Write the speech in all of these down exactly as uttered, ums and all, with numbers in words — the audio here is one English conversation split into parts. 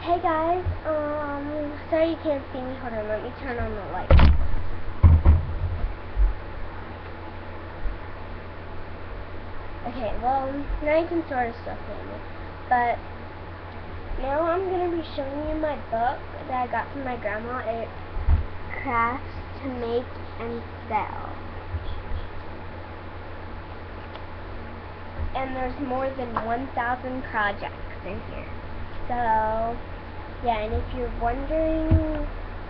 Hey guys, um, sorry you can't see me. Hold on, let me turn on the light. Okay, well, now you can sort of still see me. But now I'm going to be showing you my book that I got from my grandma. It's Crafts to Make and Sell. And there's more than one thousand projects in here. So, yeah, and if you're wondering,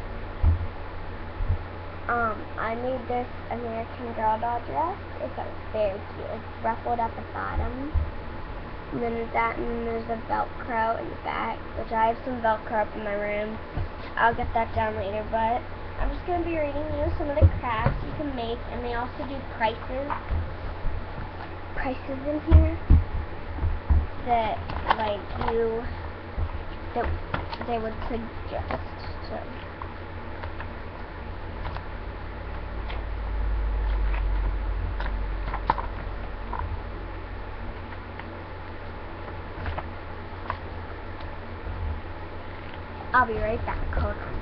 um, I made this American Girl doll dress. It's uh, very cute. It's ruffled at the bottom. And then there's that, and then there's a Velcro in the back, which I have some Velcro up in my room. I'll get that down later, but I'm just going to be reading you some of the crafts you can make, and they also do prices, prices in here that, like, you, that they would suggest. So. I'll be right back. Hold on.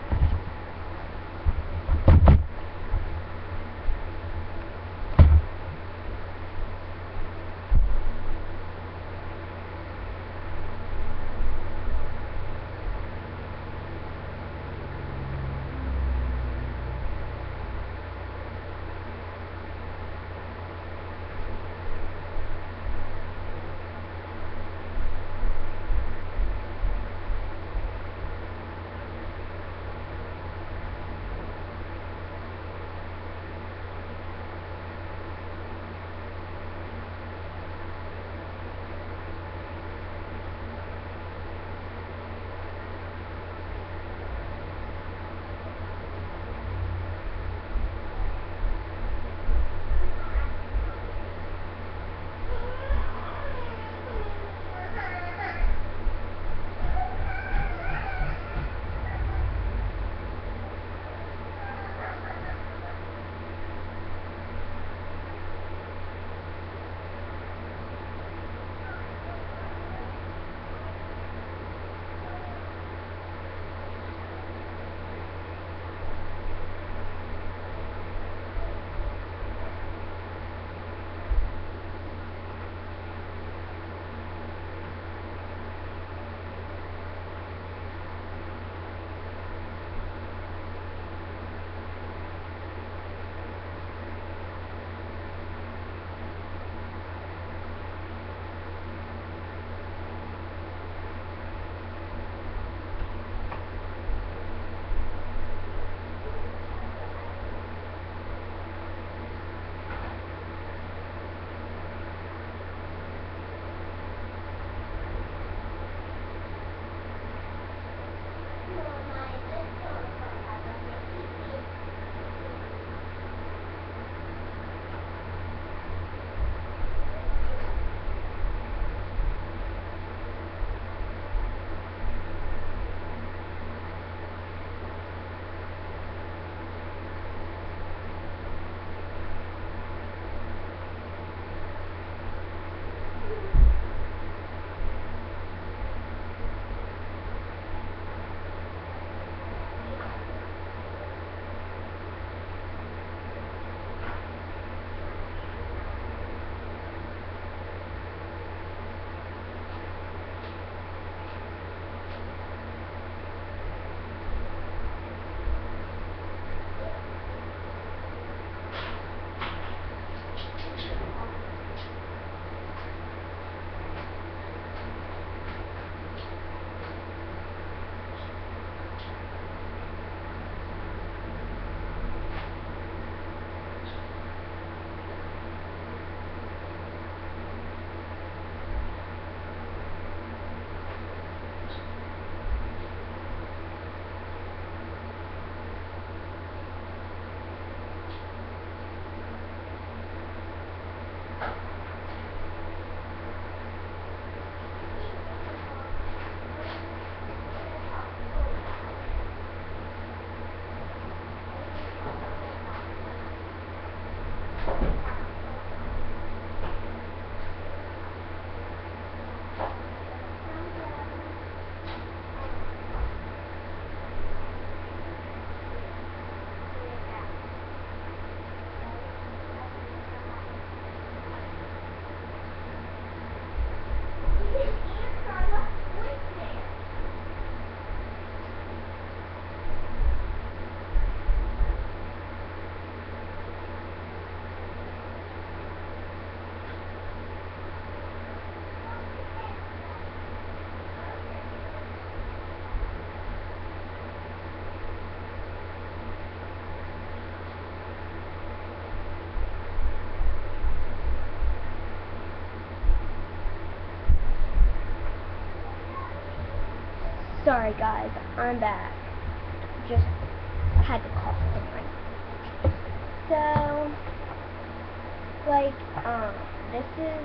Sorry guys, I'm back. Just had to call someone. So, like, um, this is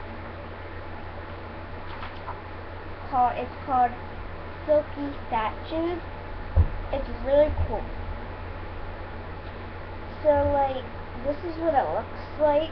called, it's called Silky Statues. It's really cool. So, like, this is what it looks like.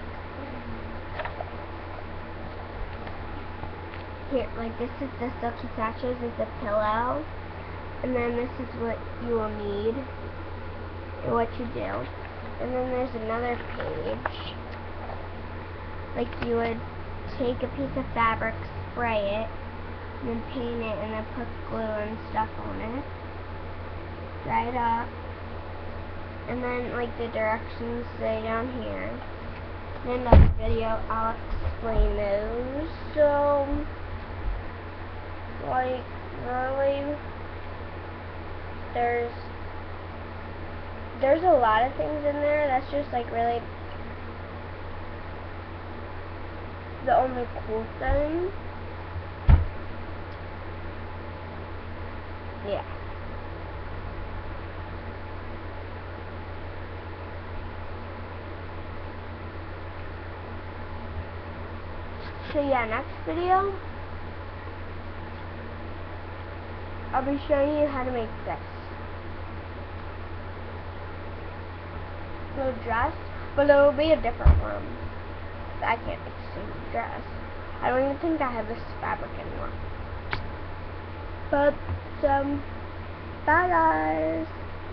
Here, like, this is the Silky Statues, is the pillow. And then this is what you will need, and what you do. And then there's another page. Like, you would take a piece of fabric, spray it, and then paint it, and then put glue and stuff on it. Dry it up. And then, like, the directions say down here. In another video, I'll explain those. So, like, really, there's, there's a lot of things in there. That's just, like, really the only cool thing. Yeah. So yeah, next video, I'll be showing you how to make this little dress, but it will be a different one. I can't make the same dress. I don't even think I have this fabric anymore. But, um, bye guys.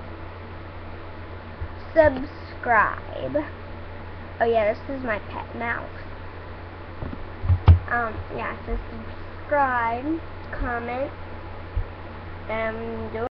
Subscribe. Oh yeah, this is my pet mouse. Um, yeah, so subscribe, comment, and do